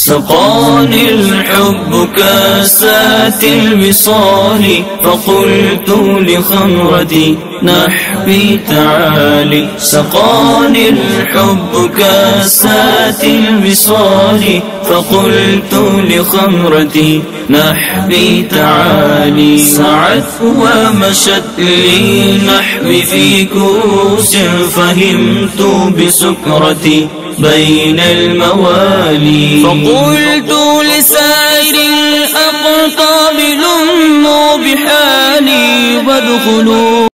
سقاني الحب كاسات الوصال فقلت لخمرتي نحبي تعالي. سقاني الحب كاسات الوصال فقلت لخمرتي نحبي تعالي. سعت ومشت لي نحبي في كؤوس فهمت بسكرتي بين الموالي. فقلت لسائر الأقطاب لموا بحالي وادخلوا